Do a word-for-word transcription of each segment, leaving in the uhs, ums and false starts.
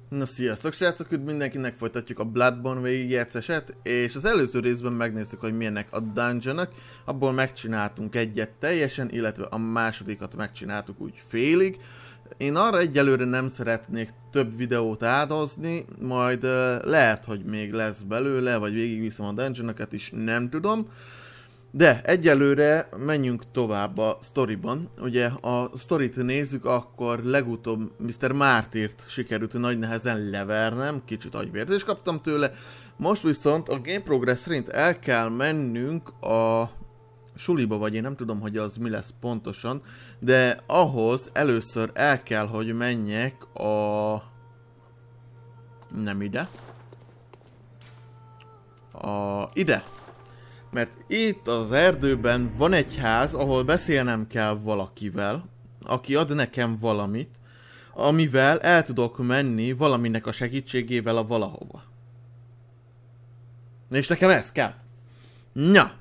Na sziasztok srácok, üdv mindenkinek, folytatjuk a Bloodborne végigjátszását, és az előző részben megnéztük, hogy milyenek a dungeonok, abból megcsináltunk egyet teljesen, illetve a másodikat megcsináltuk úgy félig. Én arra egyelőre nem szeretnék több videót áldozni, majd uh, lehet, hogy még lesz belőle, vagy végigviszem a dungeonokat is, nem tudom. De egyelőre menjünk tovább a sztoriban. Ugye a sztorit nézzük, akkor legutóbb miszter Mártírt sikerült nagy nehezen levernem, kicsit agyvérzést kaptam tőle. Most viszont a game progress szerint el kell mennünk a suliba, vagy én nem tudom, hogy az mi lesz pontosan, de ahhoz először el kell, hogy menjek a... nem ide. A... ide. Mert itt az erdőben van egy ház, ahol beszélnem kell valakivel, aki ad nekem valamit, amivel el tudok menni valaminek a segítségével a valahova. És nekem ez kell. Na!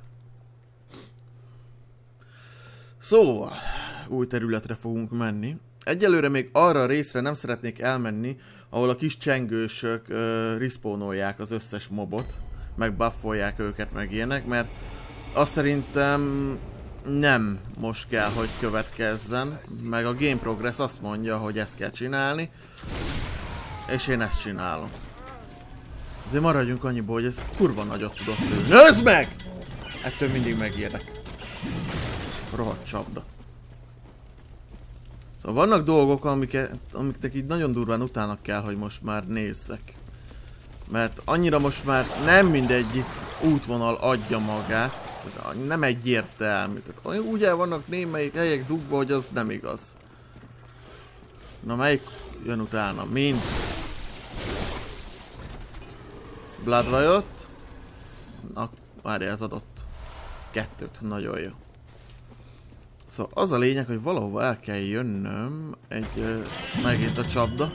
Szóval, új területre fogunk menni. Egyelőre még arra a részre nem szeretnék elmenni, ahol a kis csengősök uh, respawnolják az összes mobot, meg buffolják őket, meg ilyenek, mert azt szerintem nem most kell, hogy következzen, meg a game progress azt mondja, hogy ezt kell csinálni, és én ezt csinálom. Azért maradjunk annyiból, hogy ez kurva nagyot tudok lőni. Nézd meg! Ettől mindig megijedek. Rohadt csapda. Szóval vannak dolgok, amiket, amiknek így nagyon durván utána kell, hogy most már nézzek. Mert annyira most már nem mindegyik útvonal adja magát, nem egyértelmű. Tehát úgy el vannak némelyik helyek dugva, hogy az nem igaz. Na melyik jön utána? Mind. Bloodvajot. Na, várja, ez adott kettőt, nagyon jó. Szóval az a lényeg, hogy valahova el kell jönnöm egy... Uh, megint a csapda.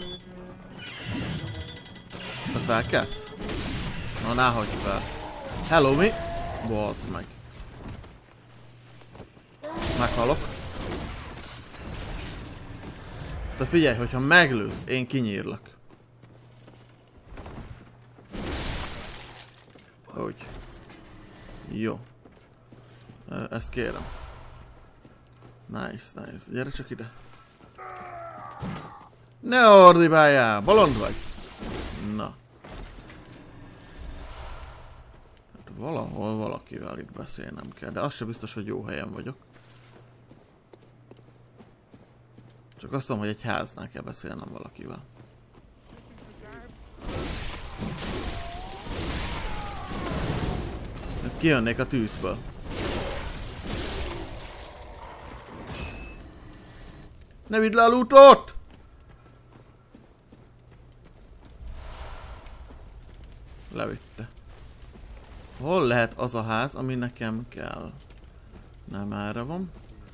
Te felkelsz? Na, ne hagyd fel. Hello, mi? Bazd meg. Meghalok. Te figyelj, hogyha meglősz, én kinyírlak. Úgy. Jó. Ezt kérem. Nice, nice. Gyere csak ide. Ne ordibáljál! Bolond vagy? Na. Valahol valakivel itt beszélnem kell, de az sem biztos, hogy jó helyen vagyok. Csak azt mondom, hogy egy háznál kell beszélnem valakivel. Kijönnék a tűzből. Ne vidd le a lootot! Levitte. Hol lehet az a ház, ami nekem kell? Nem, erre van.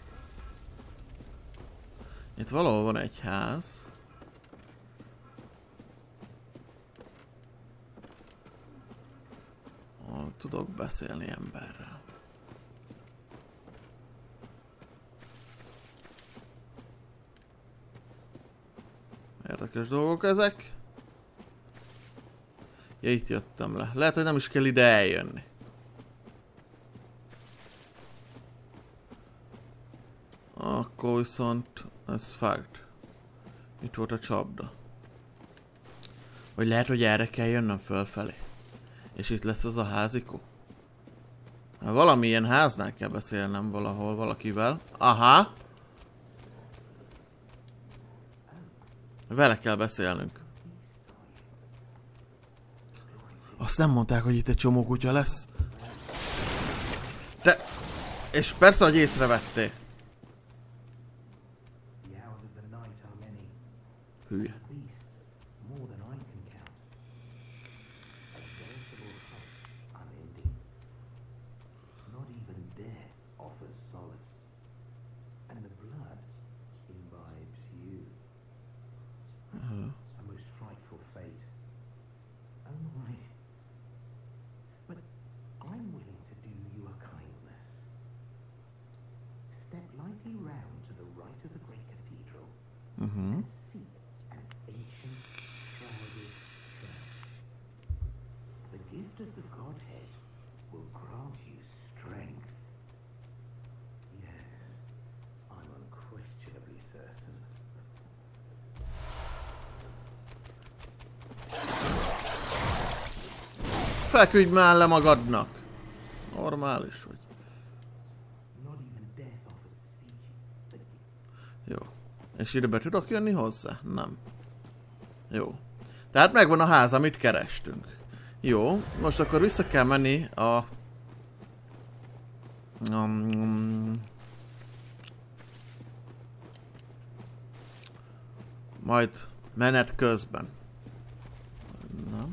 Itt valahol van egy ház. Ahol tudok beszélni emberrel. Érdekes dolgok ezek. Ja, itt jöttem le. Lehet, hogy nem is kell ide eljönni. Akkor viszont ez fact. Itt volt a csapda. Vagy lehet, hogy erre kell jönnöm fölfelé. És itt lesz az a házikó. Valamilyen háznál kell beszélnem valahol valakivel. Aha! Vele kell beszélnünk. Azt nem mondták, hogy itt egy csomó kutya lesz. De... És persze, hogy észrevettél. Hülye. Mm-hmm. of the Godhead will grant you strength. Yes, I'm unquestionably certain. Feküdj már le magadnak! Normális vagy. Jó. És ide be tudok jönni hozzá? Nem. Jó. Tehát megvan a ház, amit kerestünk. Jó, most akkor vissza kell menni a... Um, majd menet közben. Nem.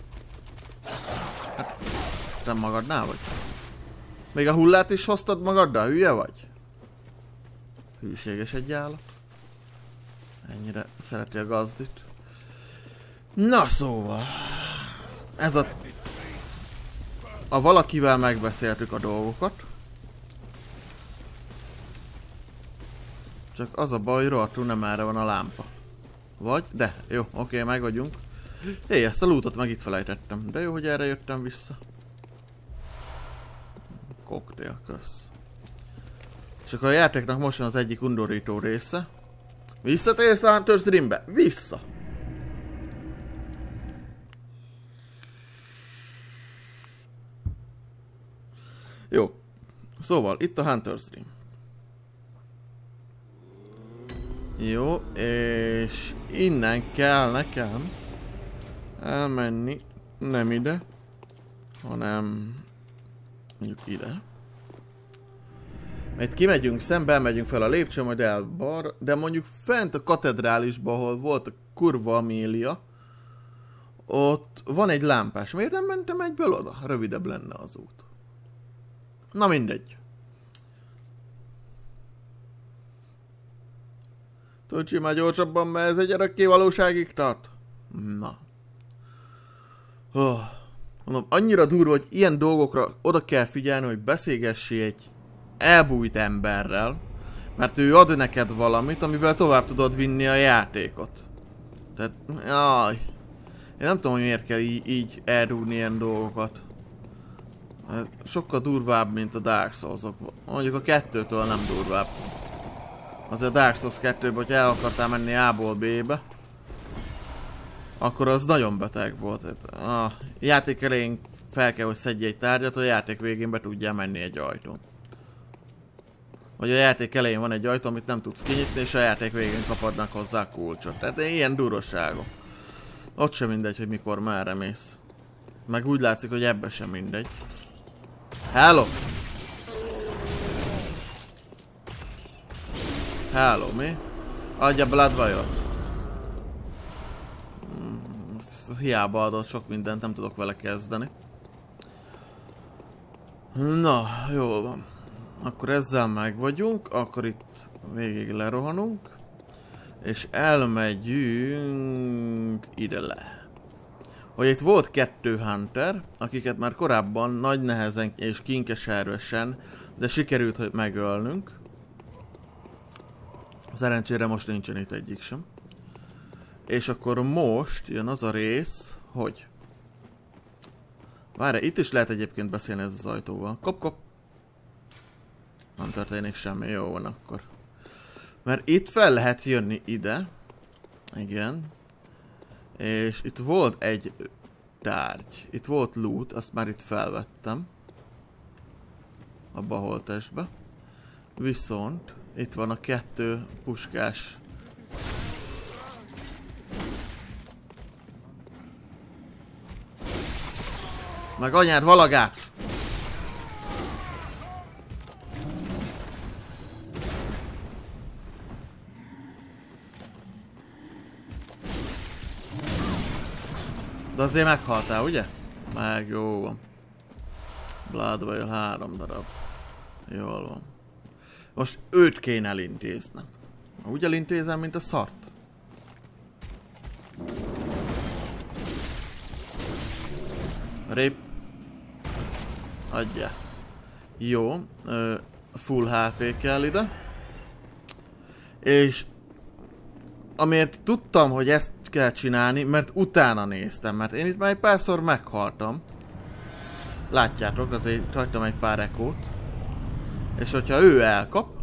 Hát, nem magadnál vagy? Még a hullát is hoztad magaddal? Hülye vagy? Hűséges egy állat. Ennyire szereti a gazdit. Na szóval... Ez a... A valakivel megbeszéltük a dolgokat. Csak az a baj, hogy rohadtul nem erre van a lámpa. Vagy? De, jó, oké, meg vagyunk. Hé, ezt a lootot meg itt felejtettem. De jó, hogy erre jöttem vissza. Koktél, kösz. És akkor a játéknak most van az egyik undorító része. Visszatérsz a Hunter's Dreambe? Vissza! Jó. Szóval, itt a Hunter's Dream. Jó, és innen kell nekem elmenni, nem ide, hanem mondjuk ide. Mert kimegyünk szembe, megyünk fel a lépcsőn, majd el balra, de mondjuk fent a katedrálisban, ahol volt a kurva Amélia, ott van egy lámpás. Miért nem mentem egyből oda? Rövidebb lenne az út. Na mindegy. Tudj, már gyorsabban, mert ez egy örökké valóságig tart. Na. Oh. Mondom, annyira durva, hogy ilyen dolgokra oda kell figyelni, hogy beszélgessi egy elbújt emberrel, mert ő ad neked valamit, amivel tovább tudod vinni a játékot. Tehát, jaj. Én nem tudom, hogy miért kell így, így elrúgni ilyen dolgokat. Sokkal durvább, mint a Dark Souls-ok. Mondjuk a kettőtől nem durvább. Azért a Dark Souls kettőben, hogyha el akartál menni A-ból B-be, akkor az nagyon beteg volt. A játék elején fel kell, hogy szedj egy tárgyat, a játék végén be tudjál menni egy ajtón. Vagy a játék elején van egy ajtó, amit nem tudsz kinyitni, és a játék végén kapadnak hozzá kulcsot. Tehát ilyen durosságok. Ott sem mindegy, hogy mikor merre mész. Meg úgy látszik, hogy ebben sem mindegy. Hello! Hello, mi? Adja Bloodvajot. Hmm, hiába adott sok mindent, nem tudok vele kezdeni. Na, jól van. Akkor ezzel meg vagyunk, akkor itt végig lerohanunk. És elmegyünk ide le. Hogy itt volt kettő Hunter, akiket már korábban nagy nehezen és kinkeservesen, de sikerült, hogy megölnünk. Szerencsére most nincsen itt egyik sem. És akkor most jön az a rész, hogy... Várj, itt is lehet egyébként beszélni ez az ajtóval. Kop, kop. Nem történik semmi, jó van akkor. Mert itt fel lehet jönni ide. Igen. És itt volt egy tárgy. Itt volt loot, azt már itt felvettem. Abba a holtestbe. Viszont itt van a kettő puskás. Meg anyád valagát! De azért meghaltál, ugye? Meg jó van. Bloodveil három darab. Jól van. Most őt kéne elintéznem. Úgy elintézem, mint a szart. Rip. Adja. Jó. Ö, full há pé kell ide. És amiért tudtam, hogy ezt kell csinálni, mert utána néztem, mert én itt már egy párszor meghaltam. Látjátok, azért hagytam egy pár ekót. És hogyha ő elkap,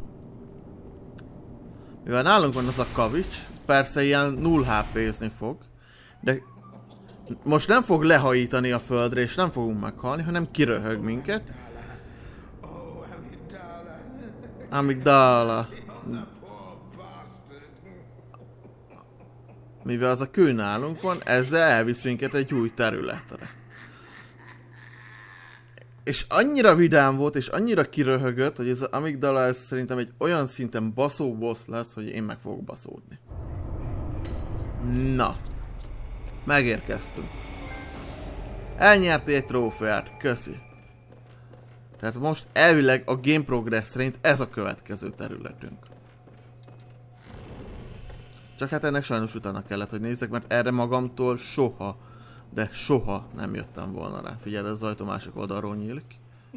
mivel nálunk van az a kavics, persze ilyen null há pé-zni fog, de most nem fog lehajítani a földre, és nem fogunk meghalni, hanem kiröhög minket. Amigdala. Mivel az a kő nálunk van, ezzel elvisz minket egy új területre. És annyira vidám volt, és annyira kiröhögött, hogy ez az Amigdala ez szerintem egy olyan szinten baszó boss lesz, hogy én meg fogok baszódni. Na. Megérkeztünk. Elnyertél egy trófeát, köszi. Tehát most elvileg a Game Progress szerint ez a következő területünk. Csak hát ennek sajnos utána kellett, hogy nézzek, mert erre magamtól soha, de soha nem jöttem volna rá. Figyeld, ez az ajtó másik oldalról nyílik.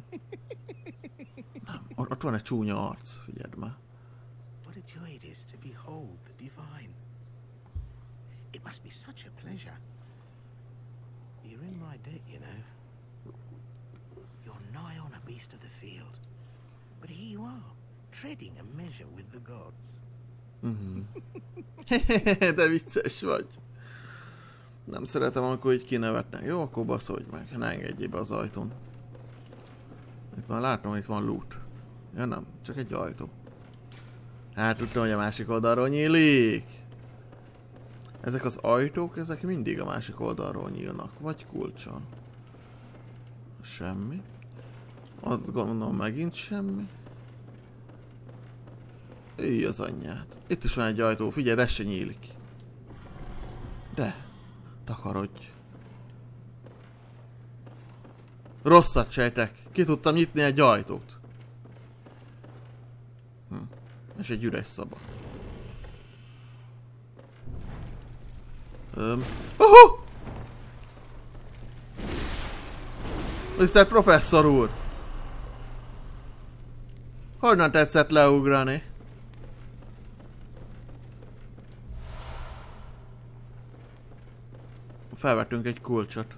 Nem, ott van egy csúnya arc, figyeld már. What a joy it is to behold the divine. It must be such a pleasure. You're in my debt, you know. You're nigh on a beast of the field. But here you are, treading a measure with the gods. Mhm. De vicces vagy. Nem szeretem, amikor így kinevetnek. Jó, akkor baszolj meg. Ne engedjél be az ajtón. Itt már látom, hogy itt van loot. Ja nem, csak egy ajtó. Hát tudtam, hogy a másik oldalról nyílik. Ezek az ajtók, ezek mindig a másik oldalról nyílnak. Vagy kulccsal. Semmi. Ott gondolom megint semmi. Így az anyját. Itt is van egy ajtó, figyelj, ez se nyílik. De, takarodj. Rosszat sejtek. Ki tudtam nyitni egy ajtót. Hm. És egy üres szoba. Öm. Oho! miszter Professzor úr! Honnan tetszett leugrani? Felvettünk egy kulcsot.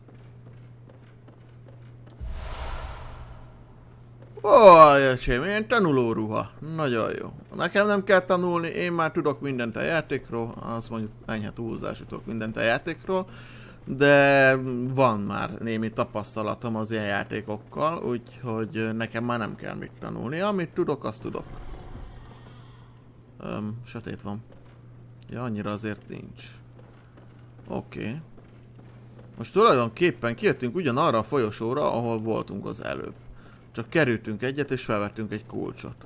Ó, jöcsém, ilyen tanulóruha. Nagyon jó. Nekem nem kell tanulni, én már tudok mindent a játékról. Azt mondjuk enyhe túlzás, tudok mindent a játékról. De van már némi tapasztalatom az ilyen játékokkal, úgyhogy nekem már nem kell mit tanulni. Amit tudok, azt tudok. Öm, sötét van. Ja, annyira azért nincs. Oké. Okay. Most tulajdonképpen kijöttünk ugyanarra a folyosóra, ahol voltunk az előbb. Csak kerültünk egyet és felvettünk egy kulcsot.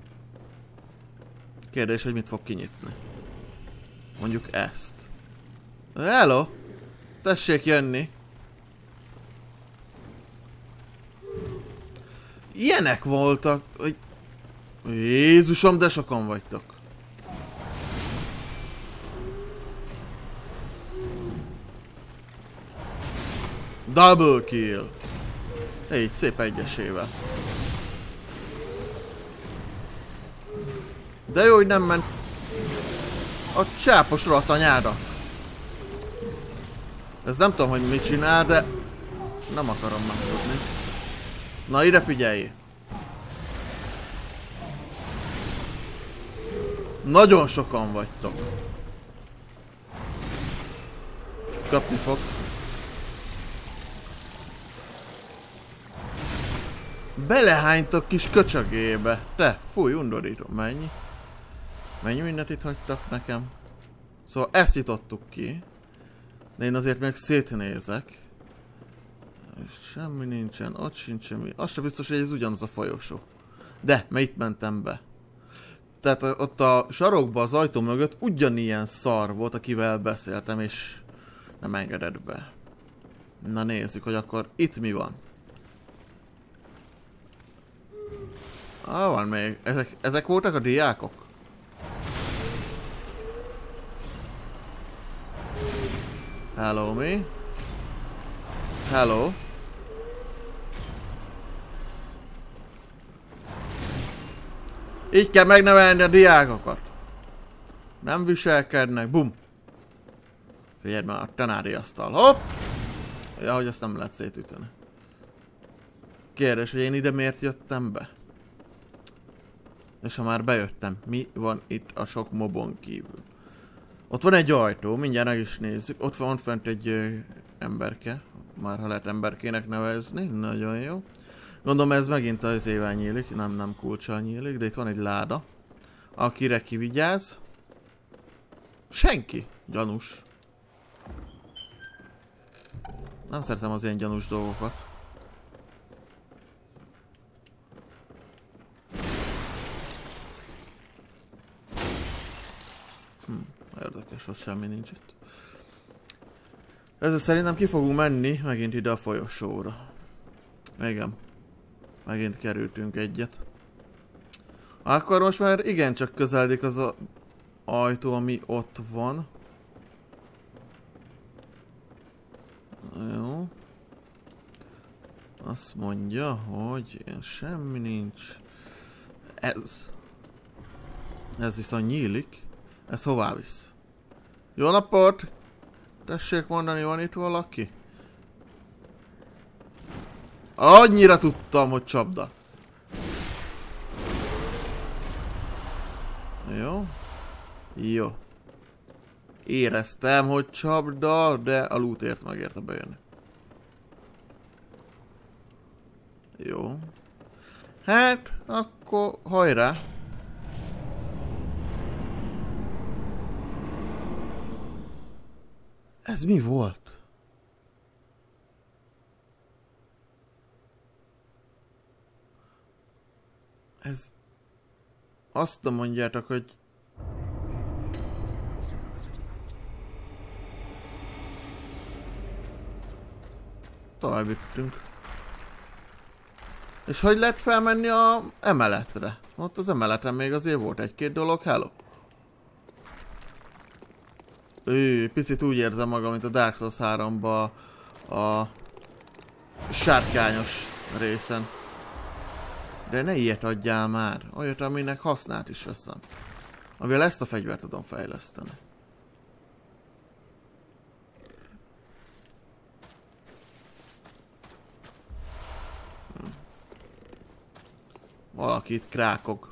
Kérdés, hogy mit fog kinyitni. Mondjuk ezt. Hello! Tessék jönni! Ilyenek voltak, hogy... Jézusom, de sokan vagytok. Double kill. Így, szép egyesével. De jó, hogy nem ment a csápos rohadtanyára. Ez nem tudom, hogy mit csinál, de nem akarom megtudni. Na, ide figyelj! Nagyon sokan vagytok. Kapni fog. Belehánytok kis köcsögébe. Te, fúj, undorító. Mennyi? Mennyi mindent itt hagytak nekem? Szóval ezt nyitottuk ki. De én azért még szétnézek. És semmi nincsen, ott sincs semmi. Az sem biztos, hogy ez ugyanaz a folyosó. De, mert itt mentem be. Tehát ott a sarokba az ajtó mögött ugyanilyen szar volt, akivel beszéltem, és nem engedett be. Na nézzük, hogy akkor itt mi van. Ah, van még. Ezek, ezek voltak a diákok? Hello, me. Hello. Így kell megnevelni a diákokat. Nem viselkednek. Bum. Figyeld már, a tanári asztal. Hopp! Ja, hogy azt nem lehet szétüteni. kérdés, hogy én ide miért jöttem be? És ha már bejöttem, mi van itt a sok mobon kívül? Ott van egy ajtó, mindjárt meg is nézzük. Ott van fent egy ö, emberke. Már ha lehet emberkének nevezni, nagyon jó. Gondolom ez megint az éven nyílik, nem, nem kulccsal nyílik, de itt van egy láda. Akire kivigyáz. Senki! Gyanús. Nem szeretem az ilyen gyanús dolgokat. Hm, érdekes, hogy semmi nincs itt. Ezzel szerintem ki fogunk menni megint ide a folyosóra. Igen. Megint kerültünk egyet. Akkor most már igencsak közeledik az a ajtó, ami ott van. Jó. Azt mondja, hogy semmi nincs. Ez. Ez viszont nyílik. Ez hová visz? Jó napot! Tessék mondani, van itt valaki? Annyira tudtam, hogy csapda. Jó. Jó. Éreztem, hogy csapda, de a lootért megérte bejönni. Jó. Hát, akkor hajrá. Ez mi volt? Ez... Azt nem mondjátok, hogy... Tovább jutunk. És hogy lehet felmenni a emeletre? Ott az emeleten még azért volt egy-két dolog, hello. Ő, picit úgy érzem magam, mint a Dark Souls háromba a sárkányos részen. De ne ilyet adjál már, olyat, aminek hasznát is veszem. Amivel ezt a fegyvert tudom fejleszteni. Hm. Valaki itt krákog.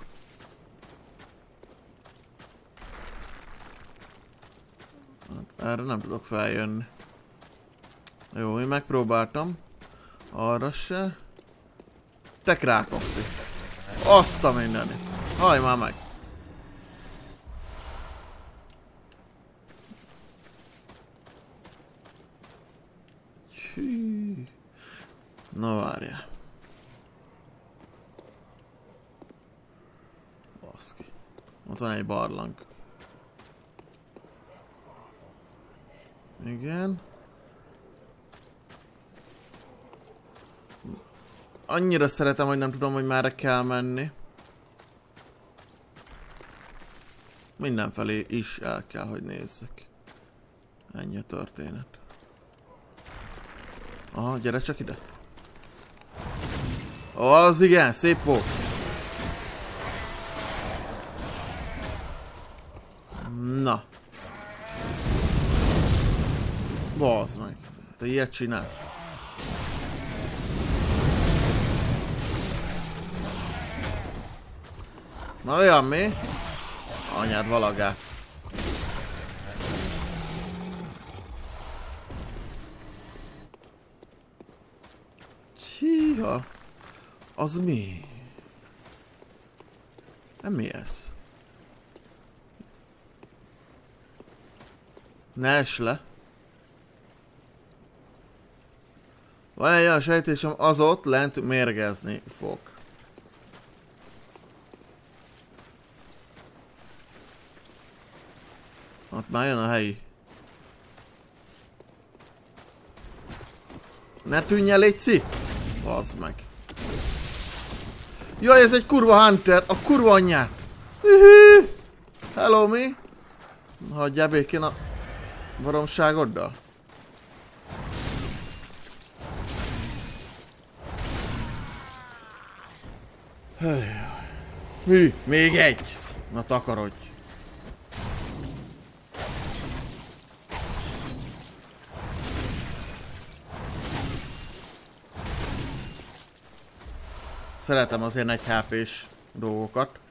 Erre nem tudok feljönni. Jó, én megpróbáltam. Arra se. Te krákokszik. Azt a mindenit. Hajj már meg. Hű. Na várjál. Baszki. Ott van egy barlang. Igen. Annyira szeretem, hogy nem tudom, hogy merre kell menni. Mindenfelé is el kell, hogy nézzek. Ennyi a történet. Aha, gyere csak ide. Ó, az igen, szép volt. Na. Bazd meg. Te ilyet csinálsz. Na olyan mi? Anyád valagát. Híha. Az mi? Nem mi ez? Ne es le. Van egy olyan sejtésem, az ott lent mérgezni fog. Ott már jön a helyi. Ne tűnj el, légy! Bazd meg. Jaj, ez egy kurva hunter! A kurva anyját! Hühű! Hello, mi? Hagyjál békén a baromságoddal. Hű, még egy! Na takarodj! Szeretem az ilyen egy há pés dolgokat.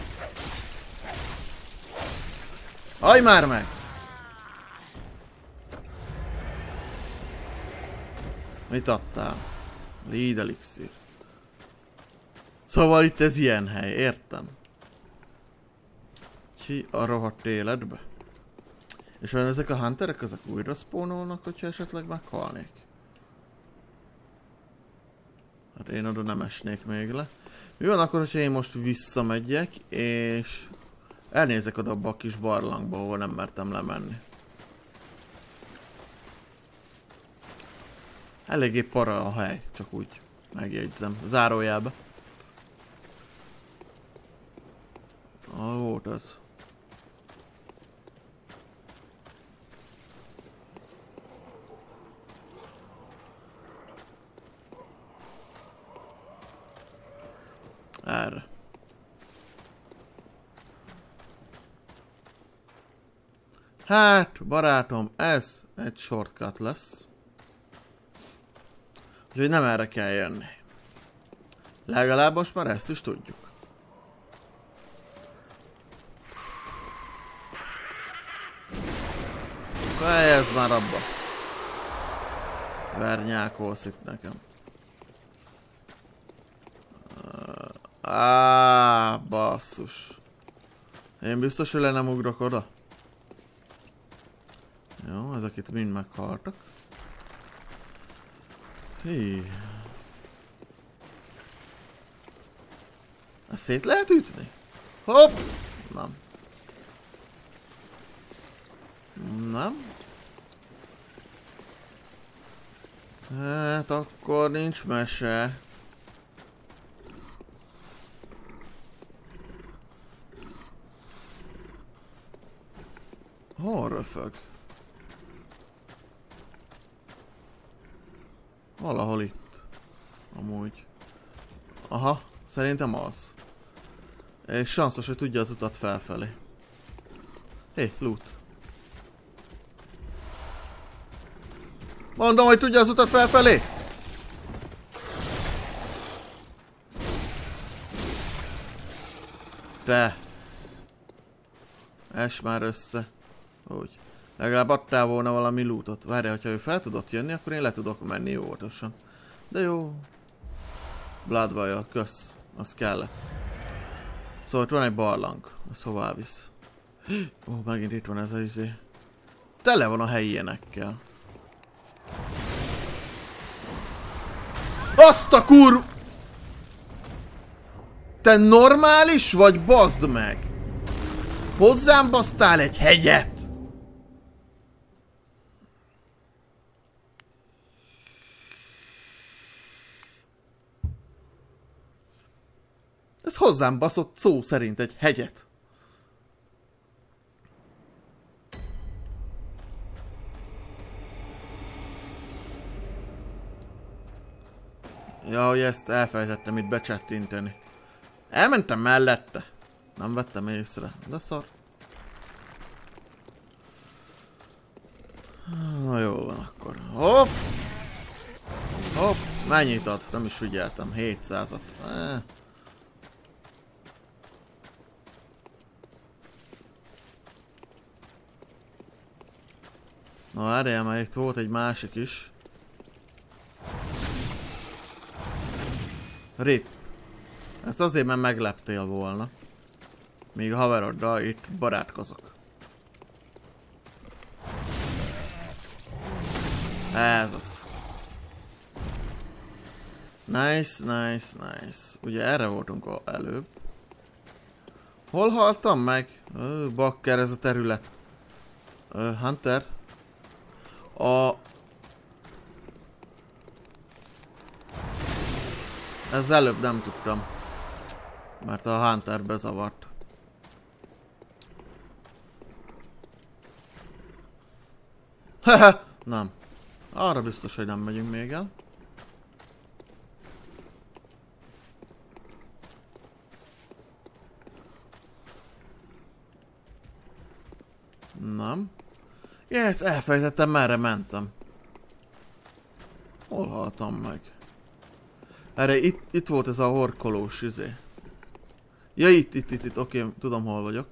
Ajj már meg! Mit adtál? Lead elixir. Szóval itt ez ilyen hely, értem. Ki a rohadt életbe? És olyan ezek a hunterek, ezek újra spawnolnak, hogyha esetleg meghalnék? Hát én oda nem esnék még le. Mi van akkor, hogyha én most visszamegyek, és elnézek oda abba a kis barlangba, ahol nem mertem lemenni. Eléggé para a hely, csak úgy megjegyzem. Zárójelbe. Ah, volt az. Erre. Hát, barátom, ez egy shortcut lesz. Úgyhogy nem erre kell jönni. Legalább most már ezt is tudjuk. Fejezd már abba. Vernyákolsz itt nekem. Áááá, basszus. Én biztos, hogy le nem ugrok oda. Jó, ezek itt mind meghaltak. Hí. Ezt szét lehet ütni? Hopp! Nem. Nem. Hát akkor nincs mese. Hol röfög? Valahol itt. Amúgy. Aha, szerintem az. És sanszos, hogy tudja az utat felfelé. Hé, loot. Mondom, hogy tudja az utat felfelé! Te! Es már össze. Úgy. Legalább adtál volna valami lootot. Várjál, hogyha ő fel tudott jönni, akkor én le tudok menni óvatosan. De jó. Bloodwire, kösz. Az kellett. Szóval van egy barlang. Az hová visz? Ó, megint itt van ez az izé. Tele van a helyienekkel. Azt a kur... Te normális vagy, bazd meg? Hozzám basztál egy hegyet? Ez hozzám baszott szó szerint egy hegyet. Ja, hogy ezt elfelejtettem itt becsettinteni. Elmentem mellette. Nem vettem észre, de szar. Na jó van akkor. Hopp! Hopp! Mennyit ad? Nem is figyeltem. hétszázat. Eh. Na várjál, mert itt volt egy másik is. Rip. Ezt azért, mert megleptél volna. Míg a haveroddal itt barátkozok. Ez az. Nice, nice, nice. Ugye erre voltunk előbb. Hol haltam meg? Ö, bakker ez a terület. Ö, Hunter. A... Ez előbb nem tudtam. Mert a Hunter bezavart. Haha, nem. Arra biztos, hogy nem megyünk még el. Nem. Yes, elfelejtettem, merre mentem. Hol haltam meg? Erre itt, itt volt ez a horkolós izé. Ja, itt, itt, itt, itt, oké, okay, tudom hol vagyok.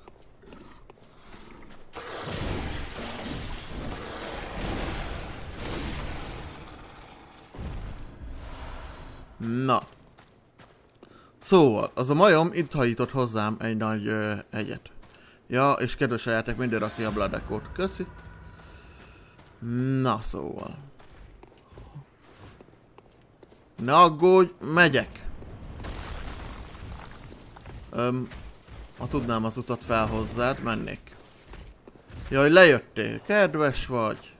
Na. Szóval, az a majom itt hajított hozzám egy nagy ö, egyet. Ja, és kedves a játék, mindig rakja a Blood Echo-t. Köszi. Na, szóval. Ne aggódj, megyek. Öm, ha tudnám az utat fel hozzád, mennék. Jaj, lejöttél, kedves vagy.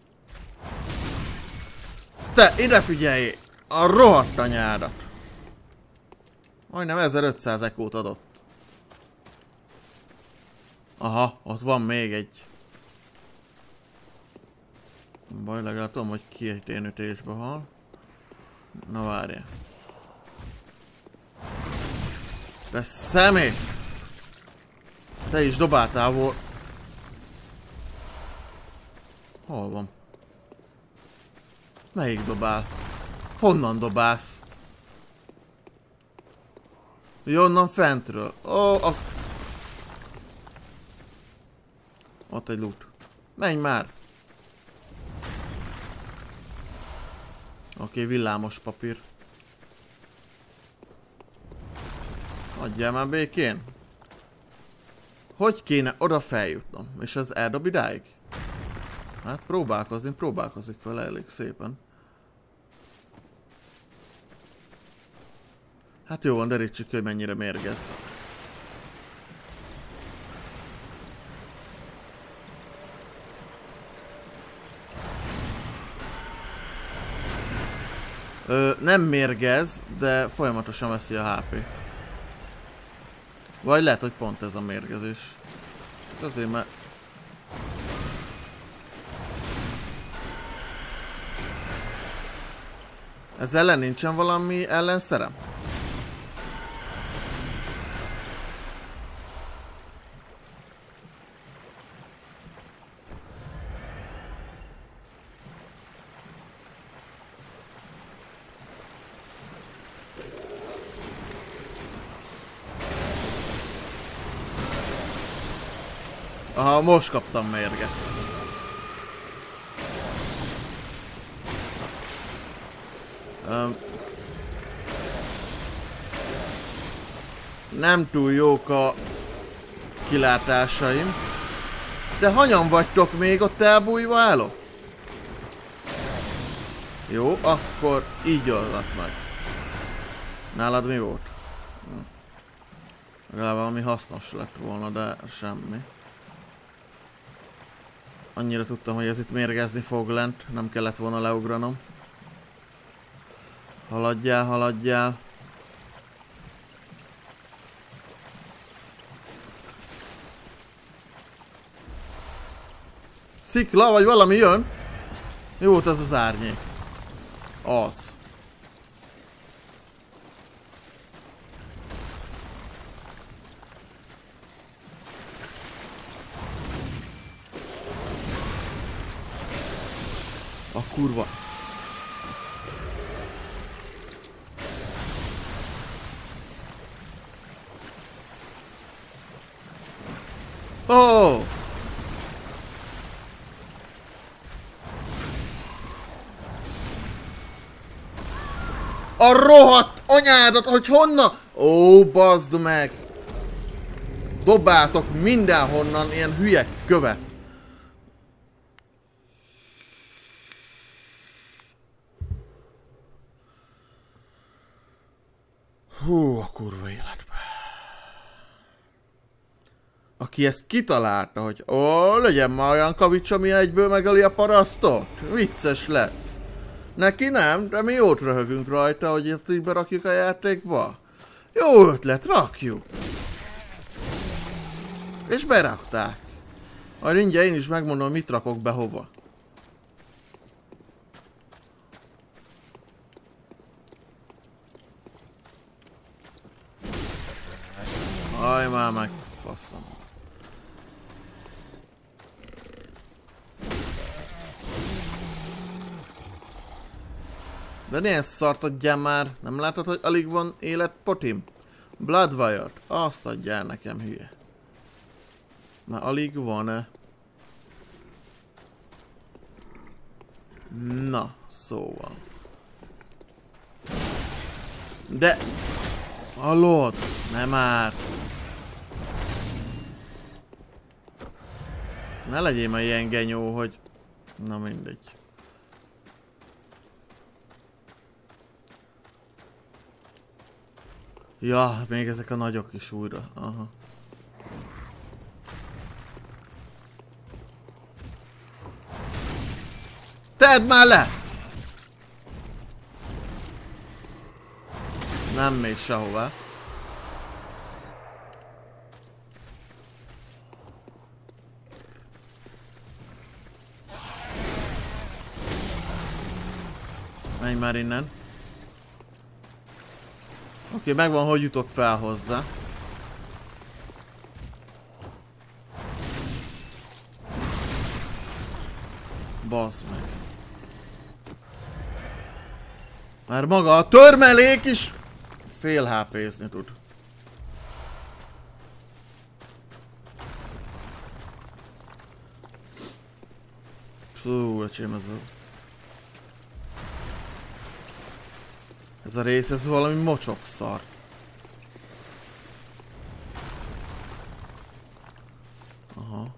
Te, ide figyelj! A rohadt anyádat. Majdnem ezerötszáz ekót adott. Aha, ott van még egy. Baj, legalább tudom, hogy ki egy ténütésbe hal. Na várjál. De személy! Te is dobáltál volt. Hol van? Melyik dobál? Honnan dobálsz? Jonnan fentről. Ó, a... Ott egy loot. Menj már! Oké, okay, villámos papír. Adjál már békén. Hogy kéne oda feljutnom? És ez eldob idáig? Hát próbálkozni, próbálkozik vele elég szépen. Hát jó van, derítsük, hogy mennyire mérgez. Ö, nem mérgez, de folyamatosan veszi a há pé. Vagy lehet, hogy pont ez a mérgezés. Csak azért, mert... Ez ellen nincsen valami ellenszerem? Aha, most kaptam mérget. Um, nem túl jók a kilátásaim. De hanyan vagytok még ott elbújva állok? Jó, akkor így oldott meg. Nálad mi volt? Hm. Legalább valami hasznos lett volna, de semmi. Annyira tudtam, hogy ez itt mérgezni fog lent, nem kellett volna leugranom. Haladjál, haladjál. Szikla, vagy valami jön? Mi volt az az árnyék? Az. A kurva. Oh! A rohadt anyádat, hogy honnan? Ó, bazd meg! Dobáltok mindenhonnan ilyen hülye követ. Hú, a kurva életbe. Aki ezt kitalálta, hogy ó, legyen már olyan kavics, ami egyből megöli a parasztot. Vicces lesz. Neki nem, de mi jót röhögünk rajta, hogy ezt így berakjuk a játékba. Jó ötlet, rakjuk. És berakták. Majd mindjárt én is megmondom, mit rakok be hova. Aj, már meg faszom. De milyen szart adjál már? Nem látod, hogy alig van életpotim? Bloodwire-t. Azt adjál nekem, hülye. Már alig van-e? Na, szóval. De... Hallod? Nem már. Ne legyél már ilyen genyó, hogy... Na mindegy. Ja, még ezek a nagyok is újra. Aha. Tedd már le! Nem mész sehová. Menj már innen. Oké, okay, megvan, hogy jutok fel hozzá. Bazd meg. Már maga a törmelék is fél há pézni tud. Fú, öcsém, ez a... Ez a rész, ez valami mocsokszar. Aha.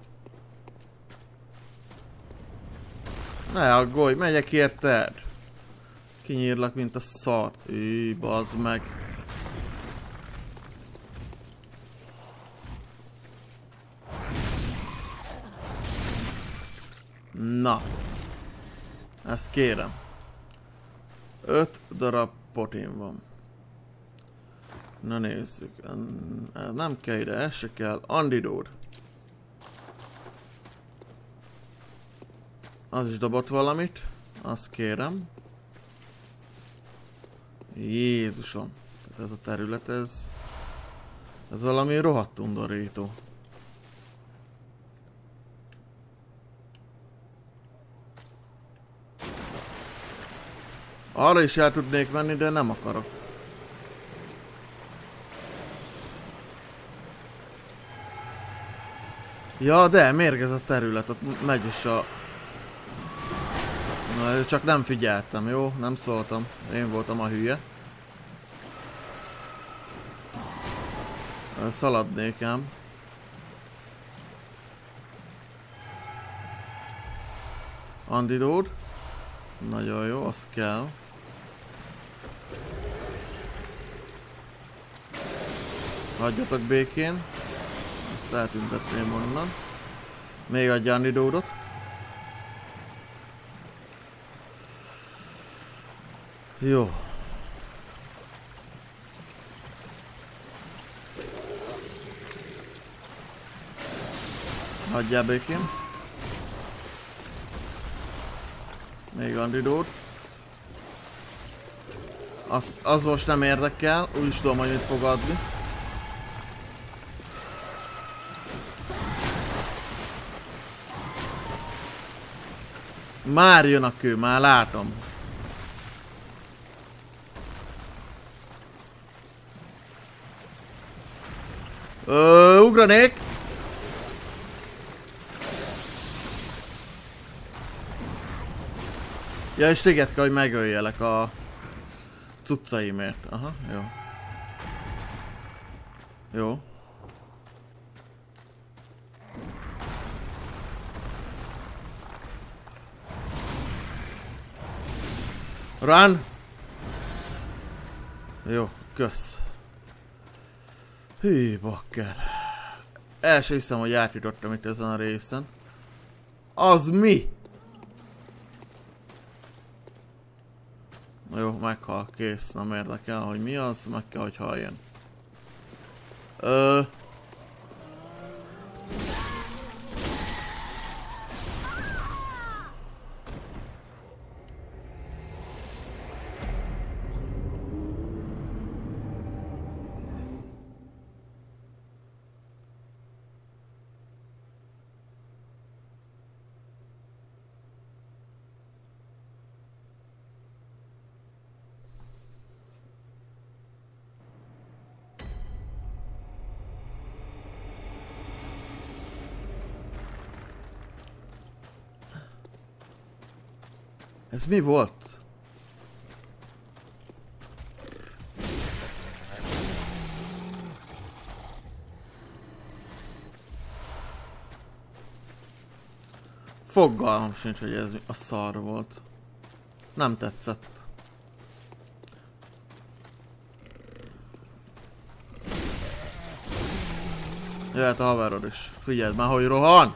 Ne aggódj, megyek érted. Kinyírlak, mint a szart. Íj, bazd meg. Na. Ezt kérem. Öt darab potin van. Na nézzük. Nem kell ide, ez se kell. Antidote. Az is dobott valamit. Azt kérem. Jézusom. Ez a terület, ez... Ez valami rohadt undorító. Arra is el tudnék menni, de nem akarok. Ja, de mérgez a terület, ott megy is a... Na, csak nem figyeltem, jó? Nem szóltam. Én voltam a hülye. Szaladnék ám. Antidote. Nagyon jó, az kell. Hagyjatok békén. Ezt eltüntetném onnan. Még adja antidote-ot. Jó. Hagyjál békén. Még antidote. Az, az most nem érdekel, úgyis tudom, hogy mit fog adni. Már jön a kő, már látom. Ö, ugranék! Ja, és téged kell, hogy megöljelek a cuccaimért. Aha, jó. Jó. Run! Jó, kösz. Hű, bakker. El sem hiszem, hogy átjutottam itt ezen a részen. Az mi? Na jó, meghal, kész. Nem érdekel, hogy mi az, meg kell, hogy halljön. Ö... Ez mi volt? Fogalmam sincs, hogy ez mi a szar volt. Nem tetszett. Jöhet a haverod is. Figyeld már, hogy rohan!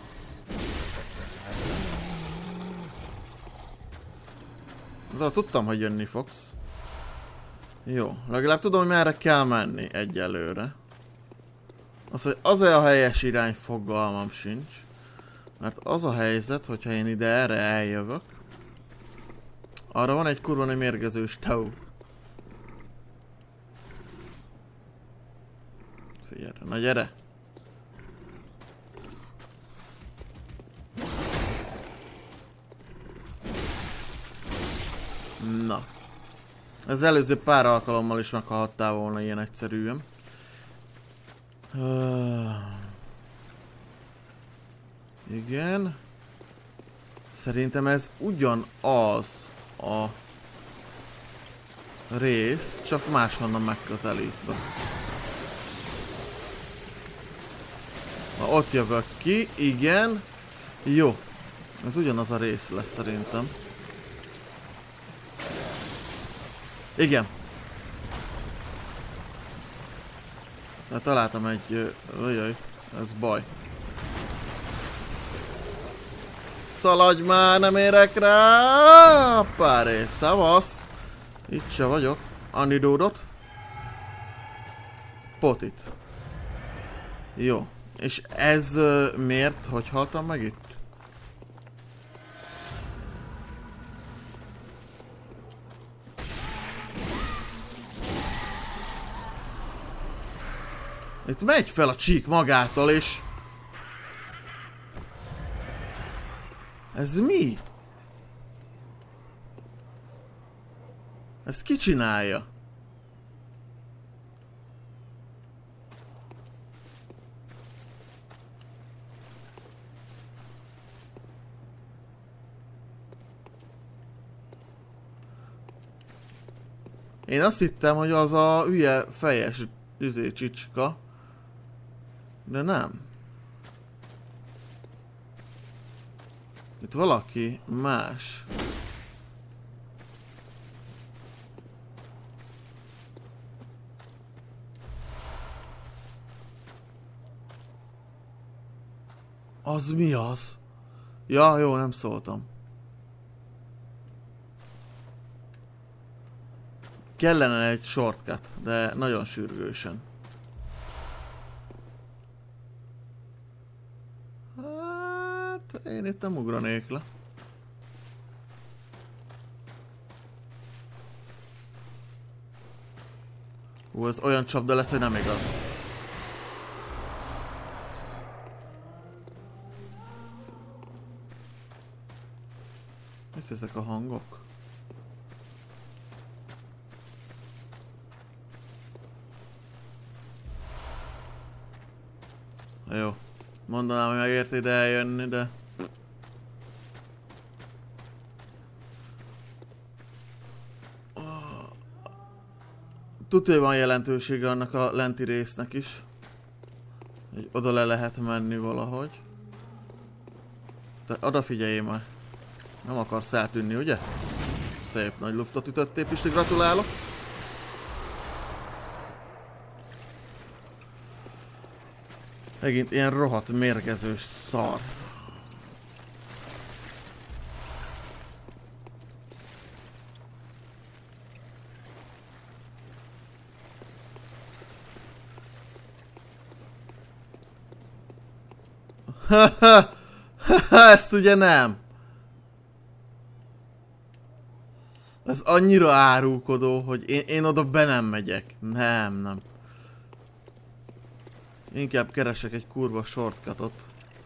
De tudtam, hogy jönni fogsz. Jó, legalább tudom, hogy merre kell menni egyelőre. Az, hogy az-e a helyes irány, fogalmam sincs. Mert az a helyzet, hogyha én ide erre eljövök, arra van egy kurva nagy mérgezős tó. Figyelj, na gyere! Na. Az előző pár alkalommal is meghalhattál volna ilyen egyszerűen. Uh, igen. Szerintem ez ugyanaz a rész, csak máshonnan megközelítve. Na, ott jövök ki, igen. Jó. Ez ugyanaz a rész lesz szerintem. Igen. Na, találtam egy... Ojjaj, ez baj. Szaladj már, nem érek rá! Páré, szavasz! Itt se vagyok. Anidódot. Potit. Jó. És ez uh, miért? Hogy haltam meg itt? Itt megy fel a csík magától, és... Ez mi? Ez ki csinálja? Én azt hittem, hogy az a hülye fejes izé csicska. De nem. Itt valaki más. Az mi az? Ja, jó, nem szóltam. Kellene egy shortcut, de nagyon sürgősen. Hát, én itt nem ugranék le. Hú, ez olyan csapda lesz, hogy nem igaz. Mik ezek a hangok? Jó. Mondanám, hogy megért ide eljönni, de... Tudja, hogy van jelentősége annak a lenti résznek is. Hogy oda le lehet menni valahogy. Te oda figyelj már. Nem akarsz eltűnni, ugye? Szép nagy luftot ütöttél, Pisti, gratulálok. Megint ilyen rohadt mérgezős szar. Haha, ezt ugye nem. Ez annyira árulkodó, hogy én, én oda be nem megyek. Nem, nem. Inkább keresek egy kurva shortcutot.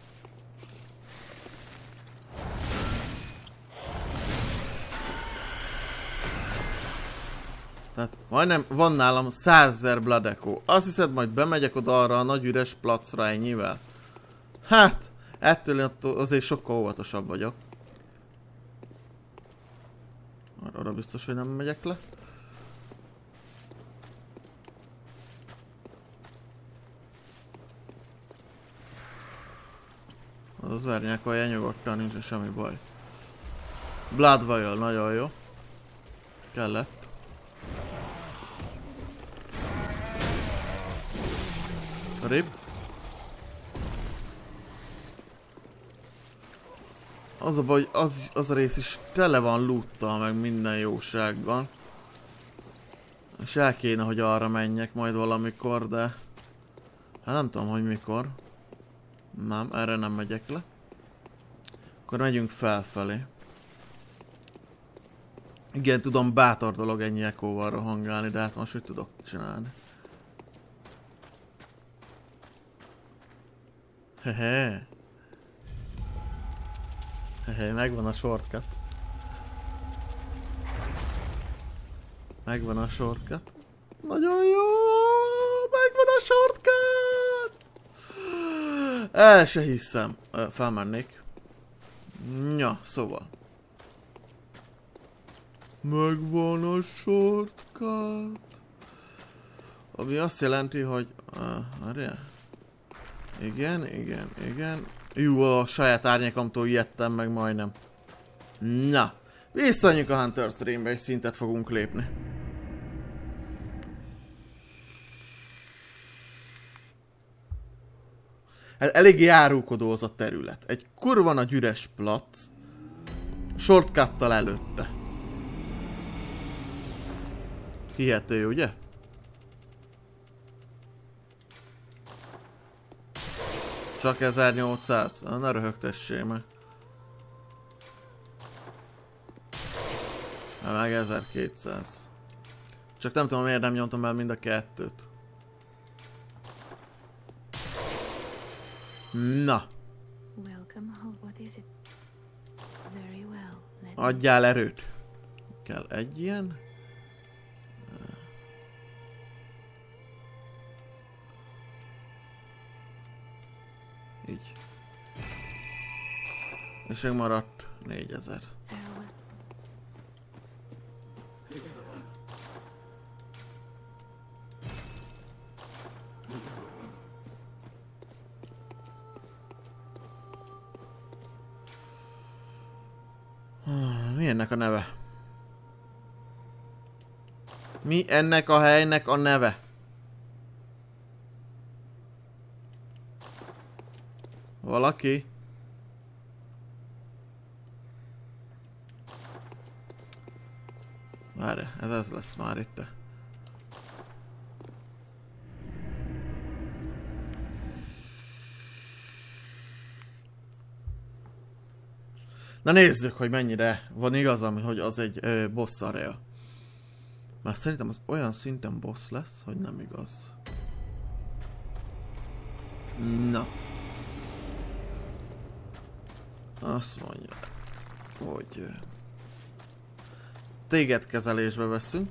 Tehát majdnem van nálam százezer Blood Echo. Azt hiszed, majd bemegyek oda arra a nagy üres placra ennyivel? Hát, ettől én azért sokkal óvatosabb vagyok. mert arra biztos, hogy nem megyek le. Az vernyákolja nyugodtan, nincs semmi baj. Blood Vial, nagyon jó. Kellett. Rip. Az a baj, hogy az, az a rész is tele van loottal, meg minden jósággal. És el kéne, hogy arra menjek majd valamikor, de... Hát nem tudom, hogy mikor. Nem, erre nem megyek le. Akkor megyünk felfelé. Igen, tudom, bátor dolog ennyi ekóval rohangálni, de hát most mit tudok csinálni? Hehe. Hehe, megvan a shortcut. Megvan a shortcut. Nagyon jó! Megvan a shortcut! El se hiszem. Felmennék. Ja, szóval. Megvan a shortcut. Ami azt jelenti, hogy... Uh, igen, igen, igen. Jú, a saját árnyékomtól ijedtem meg majdnem. Na, visszanyjuk a Hunter Streambe, és szintet fogunk lépni. Eléggé árulkodó az a terület. Egy kurva nagy üres plac. Shortcuttal előtte. Hihető, ugye? Csak ezernyolcszáz? Na, ne röhögtessél meg. Meg ezerkétszáz. Csak nem tudom, miért nem nyomtam el mind a kettőt. Na. Adjál erőt. Kell egy ilyen. Így. És még maradt négyezer. Mi ennek a neve? Mi ennek a helynek a neve? Valaki? Várj, ez ez lesz már itt. Na nézzük, hogy mennyire van igazam, hogy az egy ö, boss area. Már szerintem az olyan szinten boss lesz, hogy nem igaz. Na. Azt mondja, hogy téged kezelésbe veszünk.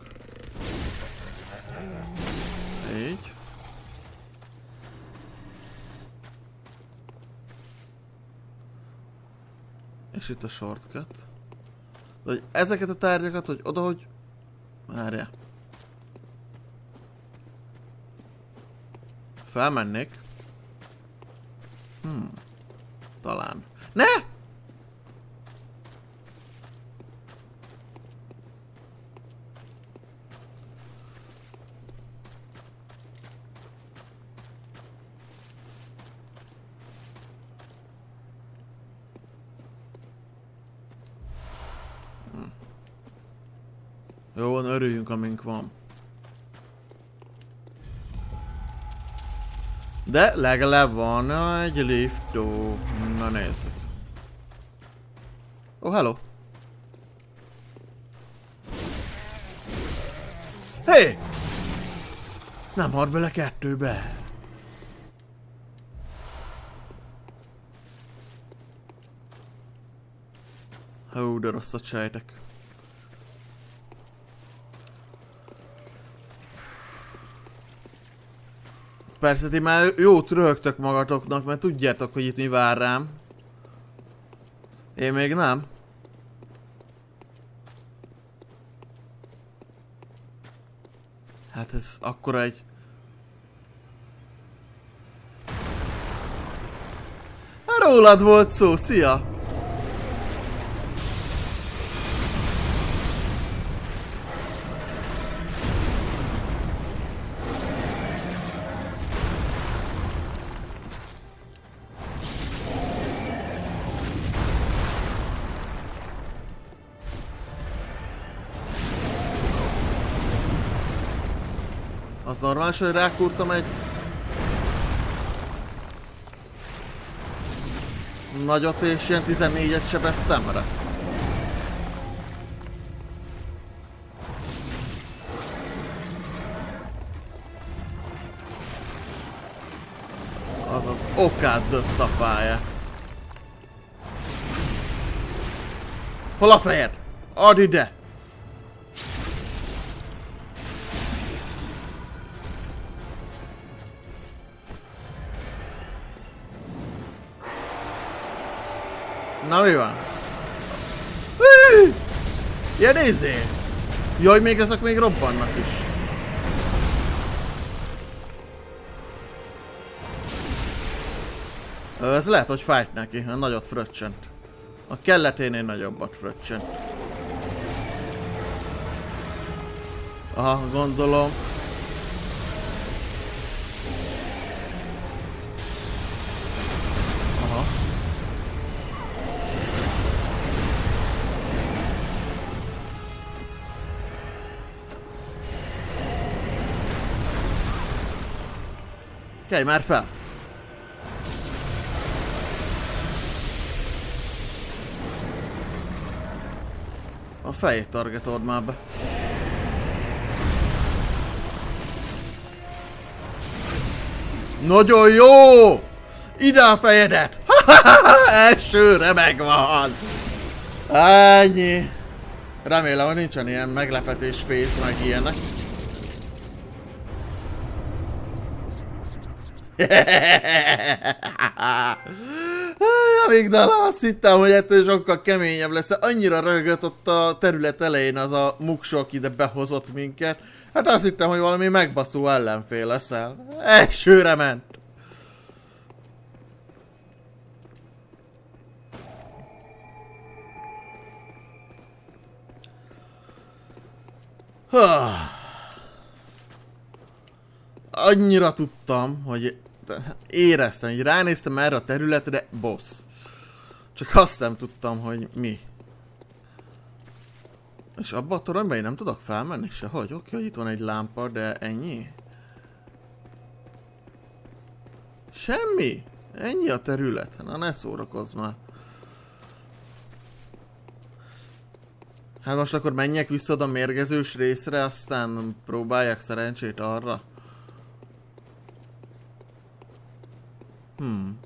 Így. És itt a shortcut. De hogy ezeket a tárgyakat, hogy oda, hogy... Várjál. Felmennék. Hmm. Talán. Ne! Jó van, örüljünk, amink van. De legalább van egy liftó. Na nézzük. Ó, oh, hello. Hé! Hey! Nem hard bele kettőbe. Hú, de rosszat sejtek. Persze, ti már jót röhögtök magatoknak, mert tudjátok, hogy itt mi vár rám. Én még nem. Hát ez akkora egy... Rólad volt szó, szia! Az normális, hogy rákúrtam egy... nagyot és ilyen tizennégyet sebeztem rá. Az az okát dösszapája. Hol a fejed? Add ide! Na mi van? Hű! Ilyen izé! Jaj, még ezek még robbannak is. Ez lehet, hogy fájt neki, a nagyot fröccsent. A kelleténél nagyobbat fröccsent. Aha, gondolom. Aha. Kelj már fel! A fejét targetold már be. Nagyon jó! Ide a fejedet! Elsőre megvan! Ennyi! Remélem, hogy nincsen ilyen meglepetés fész meg ilyenek. Amígdala, azt hittem, hogy ettől sokkal keményebb lesz. Annyira rögött ott a terület elején az a muksó, aki ide behozott minket. Hát azt hittem, hogy valami megbaszó ellenfél leszel. Elsőre ment. Annyira tudtam, hogy éreztem, hogy ránéztem erre a területre, boss. Csak azt nem tudtam, hogy mi. És abba a toronyba én nem tudok felmenni sehogy. Oké, hogy itt van egy lámpa, de ennyi? Semmi? Ennyi a terület? Na ne szórakozz már. Hát most akkor menjek vissza a mérgezős részre, aztán próbálják szerencsét arra. Hmm.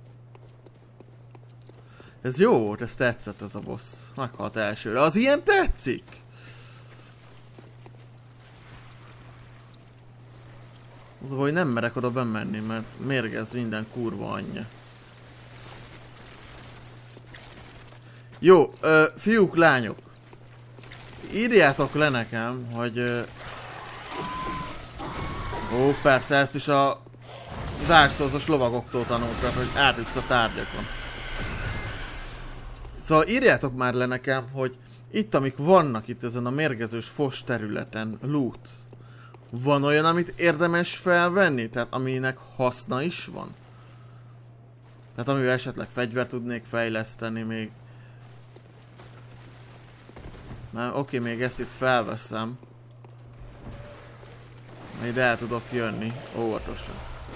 Ez jó volt, ez tetszett ez a boss. Meghalt elsőre. Az ilyen tetszik? Az, hogy nem merek oda bemenni, mert mérgez minden kurva anyja. Jó, ö, fiúk, lányok. Írjátok le nekem, hogy... Ö... Ó, persze, ezt is a Dark Souls-os lovagoktól tanultad, hogy átütsz a tárgyakon. Szóval írjátok már le nekem, hogy itt, amik vannak itt ezen a mérgezős fos területen, loot, van olyan, amit érdemes felvenni? Tehát aminek haszna is van? Tehát amivel esetleg fegyvert tudnék fejleszteni még. Na, oké, még ezt itt felveszem. Majd el tudok jönni, óvatosan.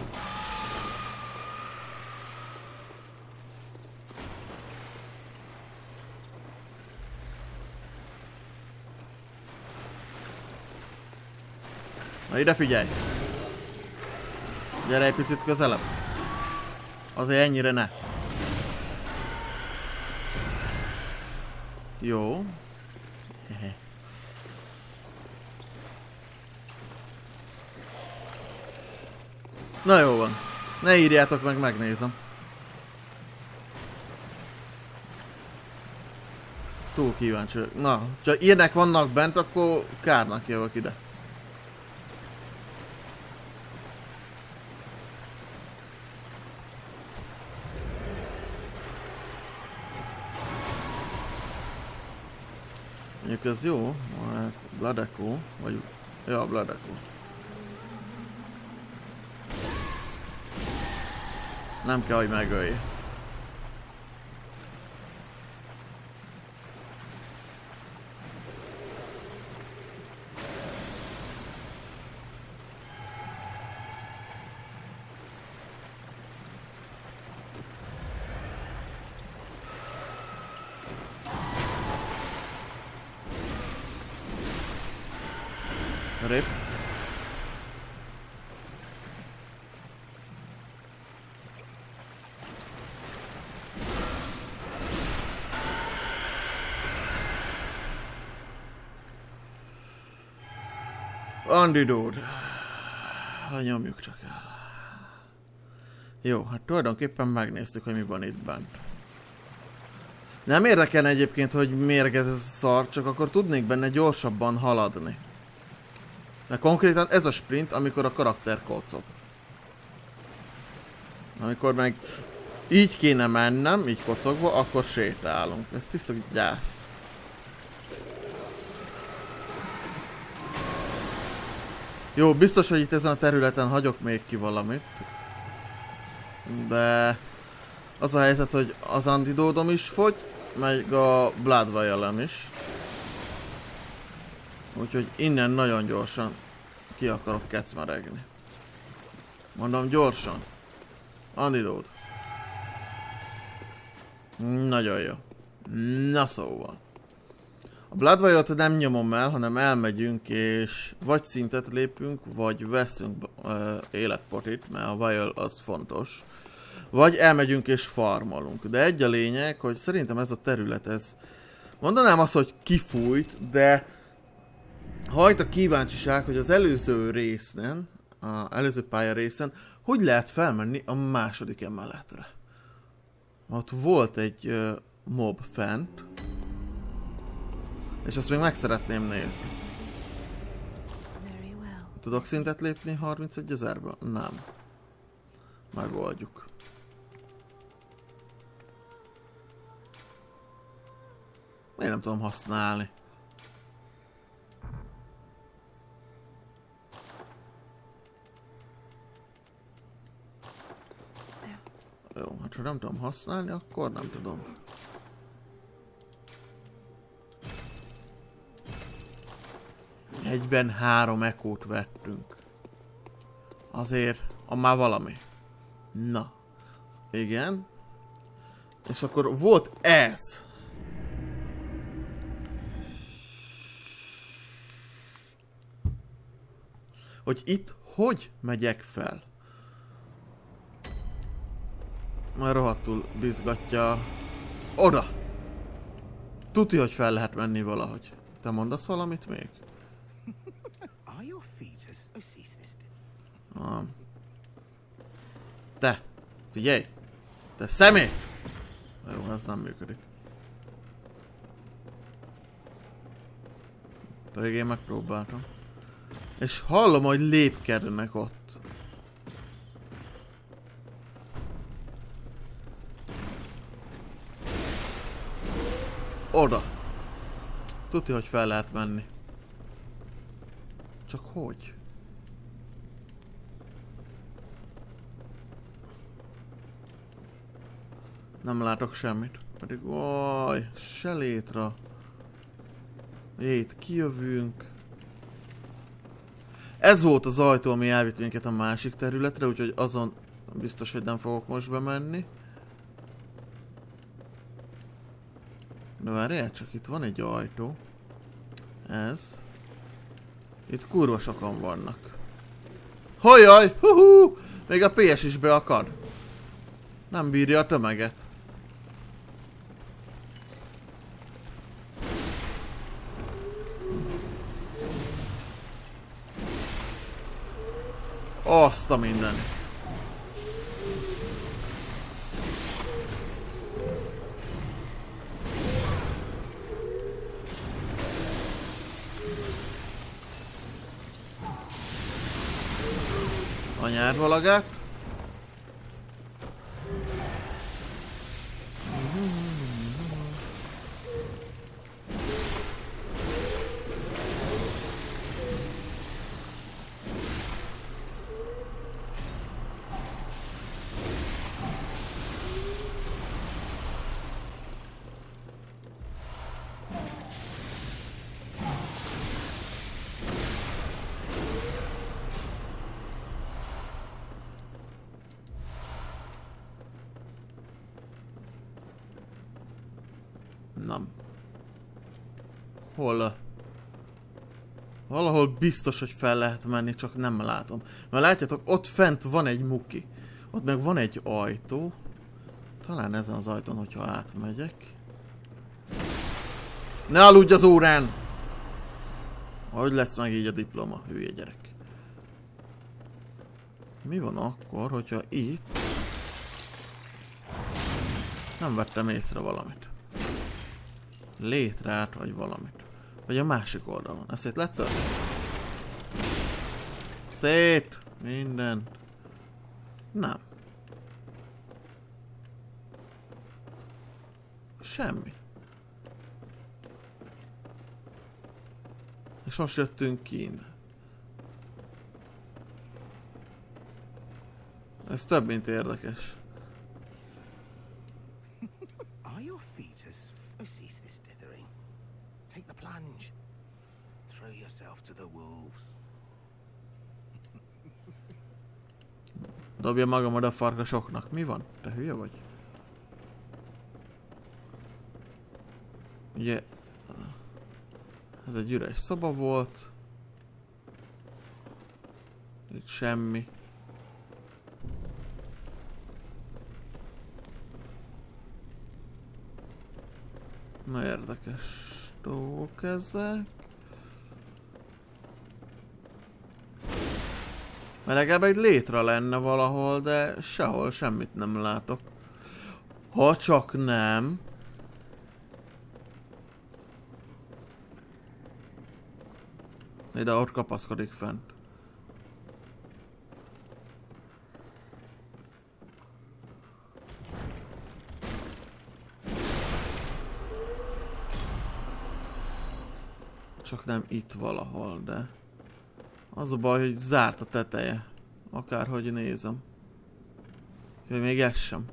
Na ide figyelj! Gyere egy picit közelebb. Azért ennyire ne. Jó. Na jó van. Ne írjátok meg, megnézem. Túl kíváncsi. Na, ha ilyenek vannak bent, akkor kárnak jövök ide. Mondjuk ez jó, mert Blood Echo, vagy... Ja, Blood Echo. Nem kell, hogy megölje. Rip. Antidote. Ha nyomjuk csak el. Jó, hát tulajdonképpen megnéztük, hogy mi van itt bent. Nem érdekel egyébként, hogy mérgez ez a szar, csak akkor tudnék benne gyorsabban haladni. Mert konkrétan ez a sprint, amikor a karakter kocog. Amikor meg így kéne mennem, így kocogva, akkor sétálunk. Ez tiszta gyász. Jó, biztos, hogy itt ezen a területen hagyok még ki valamit. De az a helyzet, hogy az antidódom is fogy, meg a Blood Vial-em is. Úgyhogy innen nagyon gyorsan ki akarok kecmeregni. Mondom gyorsan. Antidót. Nagyon jó. Na szóval. A Blood Vial-t nem nyomom el, hanem elmegyünk és vagy szintet lépünk, vagy veszünk uh, életpotit, mert a Vial az fontos. Vagy elmegyünk és farmolunk. De egy a lényeg, hogy szerintem ez a terület, ez... Mondanám azt, hogy kifújt, de... Hajt a kíváncsiság, hogy az előző részen, az előző pálya részen, hogy lehet felmenni a második emeletre. Ott volt egy uh, mob fent, és azt még meg szeretném nézni. Tudok szintet lépni harmincegy ezerből? Nem. Megoldjuk. Én nem tudom használni. Jó, hát ha nem tudom használni, akkor nem tudom. negyvenhárom ekót vettünk. Azért, a már valami. Na. Igen. És akkor volt ez. Hogy itt hogy megyek fel? Már rohadtul bizgatja. Oda! Tuti, hogy fel lehet menni valahogy. Te mondasz valamit még? Ah. Te! Figyelj! Te szemét! Jó, ez nem működik. Pedig én megpróbáltam. És hallom, hogy lépkednek ott. Oda! Tudja, hogy fel lehet menni. Csak hogy? Nem látok semmit. Pedig oj, se létra. Itt kijövünk. Ez volt az ajtó, ami elvitt minket a másik területre, úgyhogy azon biztos, hogy nem fogok most bemenni. De várjál, csak itt van egy ajtó. Ez. Itt kurva sokan vannak. Hajjaj! Huhu! Még a pé es is beakad. Nem bírja a tömeget. Azt a minden. A nyárvalagát. Hol? Valahol biztos, hogy fel lehet menni, csak nem látom. Mert látjátok, ott fent van egy muki. Ott meg van egy ajtó. Talán ezen az ajtón, hogyha átmegyek. Ne aludj az órán! Hogy lesz meg így a diploma, hülye gyerek. Mi van akkor, hogyha itt... Nem vettem észre valamit. Létre át vagy valamit. Vagy a másik oldalon. Ezt itt lett? Szét! Mindent. Nem. Semmi. És most jöttünk ki innen. Ez több, mint érdekes. Are your feet as... Oh, cease this dithering. Take the plunge. Throw yourself to the wolves. Dobja magam oda a farkasoknak. Mi van? Te hülye vagy? Ugye... Ez egy üres szoba volt. Itt semmi. Na, érdekes dolgok ezek. Mert legalább egy létre lenne valahol, de sehol semmit nem látok. Ha csak nem... Ide ott kapaszkodik fent. Csak nem itt valahol, de... Az a baj, hogy zárt a teteje. Akárhogy nézem. Hogy még ez sem.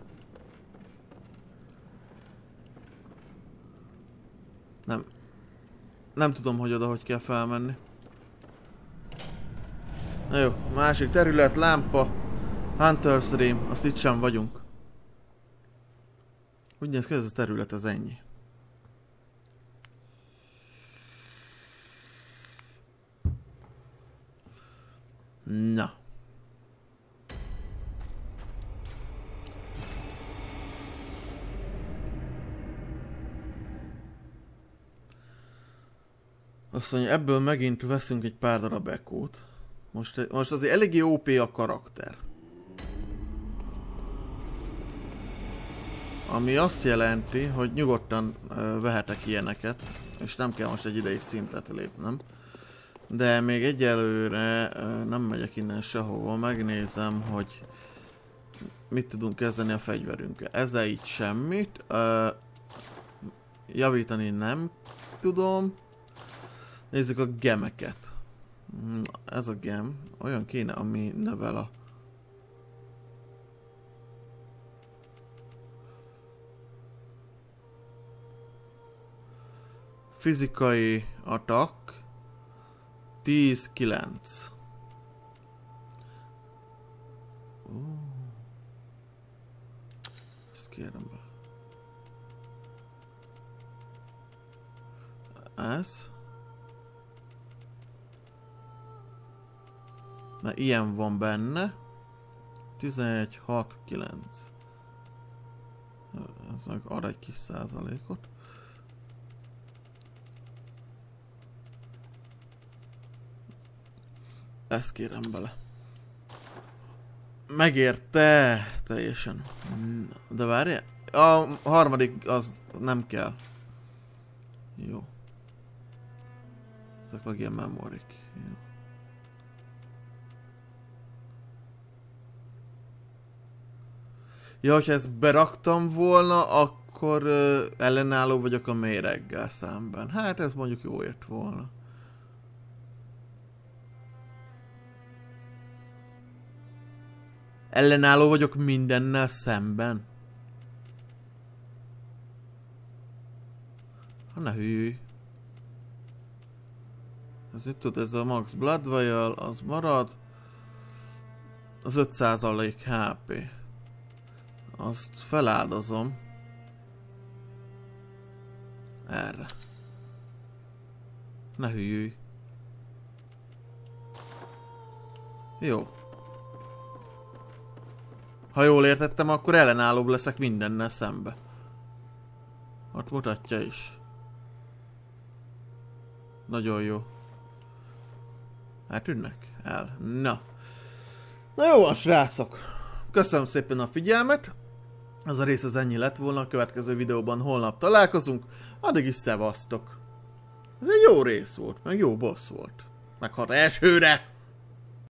Nem. Nem tudom, hogy oda hogy kell felmenni. Na jó, másik terület, lámpa, Hunter's Dream, azt itt sem vagyunk. Úgy néz ki, ez a terület, az ennyi. Na. Azt mondja, ebből megint veszünk egy pár darab ekót. Most, most azért eléggé ó pé a karakter. Ami azt jelenti, hogy nyugodtan uh, vehetek ilyeneket, és nem kell most egy ideig szintet lépnem. De még egyelőre uh, nem megyek innen sehova, megnézem, hogy mit tudunk kezdeni a fegyverünkkel. Ezzel így semmit. Uh, javítani nem tudom. Nézzük a gemeket. Ez a gem olyan kéne, ami növel a... Fizikai attack tíz kilenc. Uh. Ezt kérem be. Ez. Na, ilyen van benne. tizenegy hat kilenc. Ez meg ad egy kis százalékot. Ezt kérem bele. Megérte teljesen. De várjál. A harmadik az nem kell. Jó. Ezek meg ilyen memorik. Jó. Ja, hogyha ezt beraktam volna, akkor uh, ellenálló vagyok a méreggel szemben. Hát ez mondjuk jó ért volna. Ellenálló vagyok mindennel szemben. Ha ne hűj. Ez itt tud, ez a Max Blood Vial, az marad. Az öt százalék há pé. Azt feláldozom. Erre. Ne hülyülj. Jó. Ha jól értettem, akkor ellenállóbb leszek mindennel szembe. Ott mutatja is. Nagyon jó. Eltűnnek? El. Na. Na jó van, srácok. Köszönöm szépen a figyelmet. Ez a rész az ennyi lett volna. A következő videóban holnap találkozunk. Addig is szevasztok. Ez egy jó rész volt, meg jó boss volt. Meg hat elsőre.